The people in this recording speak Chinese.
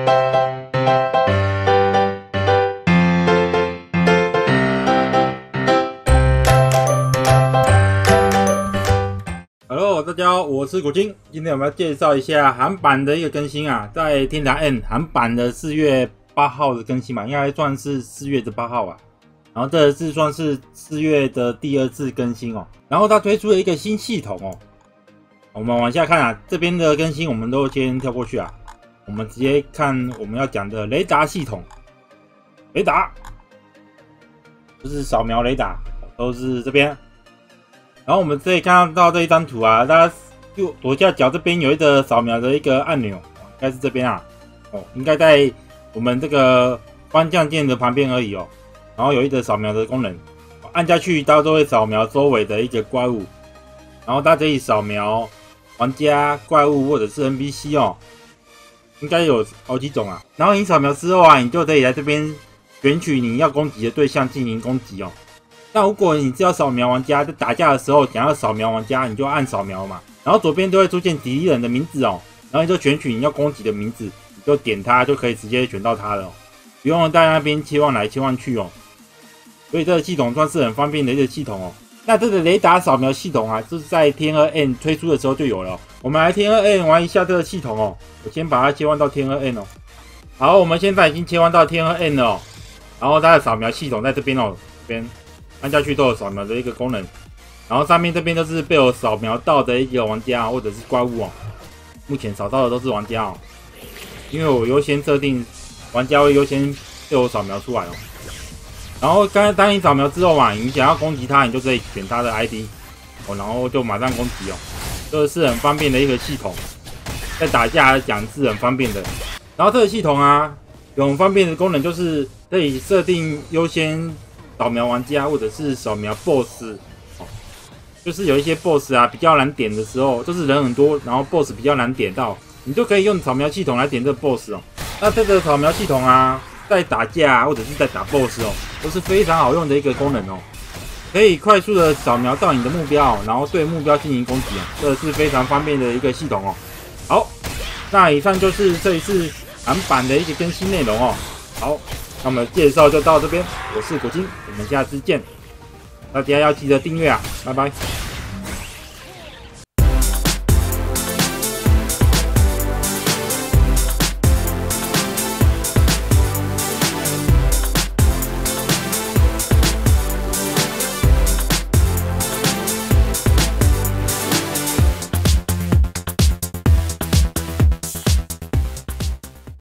Hello， 大家好，我是古今。今天我们要介绍一下韩版的一个更新啊，在天堂 N 韩版的4月8号的更新嘛，应该算是4月的8号啊。然后这次算是4月的第2次更新哦。然后它推出了一个新系统哦。我们往下看啊，这边的更新我们都先跳过去啊，我们直接看我们要讲的雷达系统。雷达就是扫描雷达，都是这边。然后我们可以看到这一张图啊，大家右左下角这边有一个扫描的一个按钮，应该是这边啊，应该在我们这个方向键的旁边而已哦。然后有一个扫描的功能，按下去它都会扫描周围的一个怪物，然后它可以扫描玩家、怪物或者是 NPC 哦，应该有好几种啊。然后你扫描之后啊，你就可以来这边选取你要攻击的对象进行攻击哦。那如果你是要扫描玩家，在打架的时候想要扫描玩家，你就按扫描嘛。然后左边都会出现敌人的名字哦，然后你就选取你要攻击的名字，你就点它就可以直接选到它了哦，不用在那边切换来切换去哦。所以这个系统算是很方便的一个系统哦。那这个雷达扫描系统啊，就是在天2 N 推出的时候就有了哦。我们来天2 N 玩一下这个系统哦。我先把它切换到天2 N 哦。好，我们现在已经切换到天2 N 了哦。然后它的扫描系统在这边哦，这边按下去都有扫描的一个功能。然后上面这边都是被我扫描到的一个玩家或者是怪物哦。目前扫到的都是玩家哦，因为我优先设定玩家会优先被我扫描出来哦。然后当你扫描之后嘛，你想要攻击他，你就可以选他的 ID 哦，然后就马上攻击哦。这个是很方便的一个系统，在打架来讲是很方便的。然后这个系统啊，有很方便的功能，就是可以设定优先扫描玩家或者是扫描 BOSS 哦，就是有一些 BOSS 啊比较难点的时候，就是人很多，然后 BOSS 比较难点到，你就可以用扫描系统来点这个 BOSS 哦。那这个扫描系统啊，在打架或者是在打 BOSS 哦，都是非常好用的一个功能哦，可以快速的扫描到你的目标，然后对目标进行攻击啊，这是非常方便的一个系统哦。好，那以上就是这一次韩版的一个更新内容哦。好，那么介绍就到这边，我是古今，我们下次见，大家要记得订阅啊，拜拜。